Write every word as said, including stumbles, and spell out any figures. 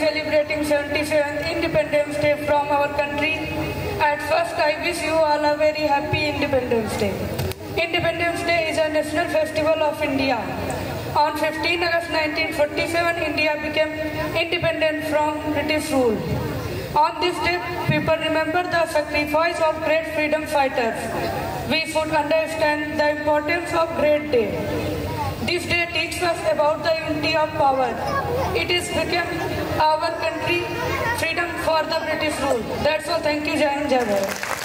celebrating seventy-seventh Independence Day from our country. At first, I wish you all a very happy Independence Day. Independence Day is a national festival of India. On fifteenth August nineteen forty-seven, India became independent from British rule. On this day, people remember the sacrifice of great freedom fighters. We should understand the importance of great day. This day teaches us about the unity of power. It is become our country freedom for the British rule. That's all. Thank you, Jai Hind, Jai Bharat.